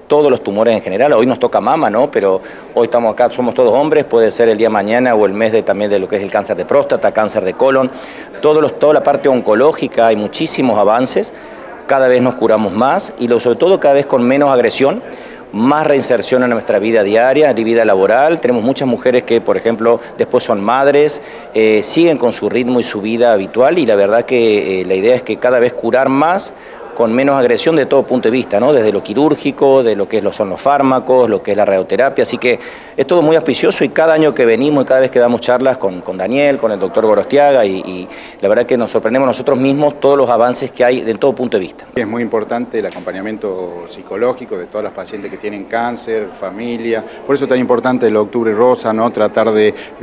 todos los tumores en general. Hoy nos toca mama, ¿no? Pero hoy estamos acá, somos todos hombres, puede ser el día de mañana o el mes también de lo que es el cáncer de próstata, cáncer de colon, toda la parte oncológica, hay muchísimos avances, cada vez nos curamos más y sobre todo cada vez con menos agresión, más reinserción en nuestra vida diaria, en vida laboral. Tenemos muchas mujeres que, por ejemplo, después son madres, siguen con su ritmo y su vida habitual y la verdad que la idea es que cada vez curar más, con menos agresión de todo punto de vista, ¿no? Desde lo quirúrgico, de lo que son los fármacos, lo que es la radioterapia, así que es todo muy auspicioso y cada año que venimos y cada vez que damos charlas con Daniel, con el doctor Gorostiaga y la verdad que nos sorprendemos nosotros mismos todos los avances que hay de todo punto de vista. Es muy importante el acompañamiento psicológico de todas las pacientes que tienen cáncer, familia, por eso es tan importante el Octubre Rosa, ¿no? Tratar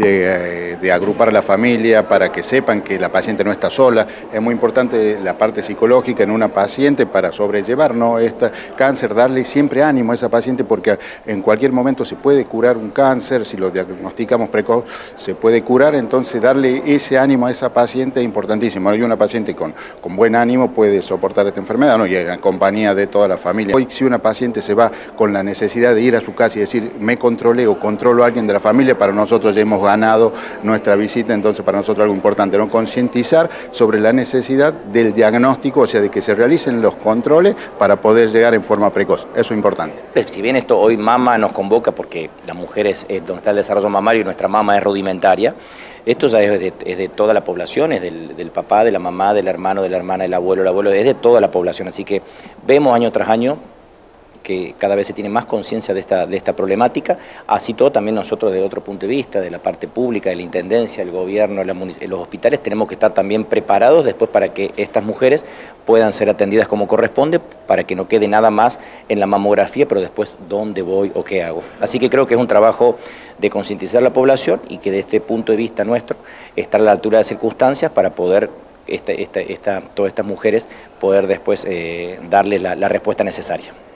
de agrupar a la familia para que sepan que la paciente no está sola, es muy importante la parte psicológica en una paciente para sobrellevar, ¿no? Este cáncer, darle siempre ánimo a esa paciente porque en cualquier momento se puede curar un cáncer, si lo diagnosticamos precoz se puede curar, entonces darle ese ánimo a esa paciente es importantísimo. Y una paciente con buen ánimo puede soportar esta enfermedad, ¿no? Y en compañía de toda la familia. Hoy si una paciente se va con la necesidad de ir a su casa y decir me controlé o controlo a alguien de la familia, para nosotros ya hemos ganado nuestra visita, entonces para nosotros algo importante, ¿no? Concientizar sobre la necesidad del diagnóstico, o sea, de que se realicen los controles para poder llegar en forma precoz. Eso es importante. Si bien esto hoy mama nos convoca porque las mujeres es donde está el desarrollo mamario y nuestra mama es rudimentaria, esto ya es de toda la población, es del papá, de la mamá, del hermano, de la hermana, del abuelo, es de toda la población. Así que vemos año tras año que cada vez se tiene más conciencia de esta problemática, así todo también nosotros desde otro punto de vista, de la parte pública, de la intendencia, el gobierno, los hospitales, tenemos que estar también preparados después para que estas mujeres puedan ser atendidas como corresponde, para que no quede nada más en la mamografía, pero después dónde voy o qué hago. Así que creo que es un trabajo de concientizar a la población y que desde este punto de vista nuestro, estar a la altura de las circunstancias para poder todas estas mujeres poder después darles la respuesta necesaria.